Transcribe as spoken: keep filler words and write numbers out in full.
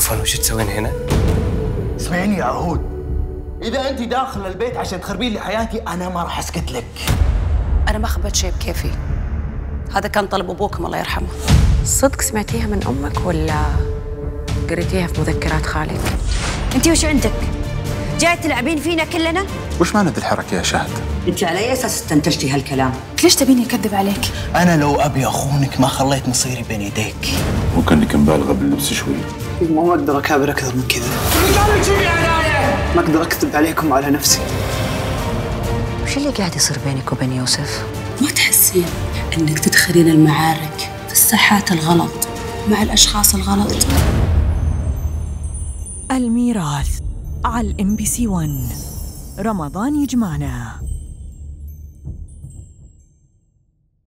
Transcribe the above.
عفوا وش تسوين هنا؟ اسمعيني يا عهود، إذا أنت داخل البيت عشان تخربين لي حياتي أنا ما راح أسكت لك. أنا ما خبيت شيء بكيفي، هذا كان طلب أبوكم الله يرحمه. صدق سمعتيها من أمك ولا قريتيها في مذكرات خالك؟ أنت وش عندك؟ جاي تلعبين فينا كلنا؟ وش معنى الحركة يا شهد؟ أنت على أي أساس استنتجتي هالكلام؟ ليش تبيني أكذب عليك؟ أنا لو أبي أخونك ما خليت مصيري بين يديك. ممكن انك مبالغة باللبس شوي. ما أقدر أكابر أكثر من كذا. ما أقدر أكذب عليكم وعلى نفسي. وش اللي قاعد يصير بينك وبين يوسف؟ ما تحسين إنك تدخلين المعارك في الساحات الغلط مع الأشخاص الغلط؟ الميراث على الام بي سي واحد، رمضان يجمعنا.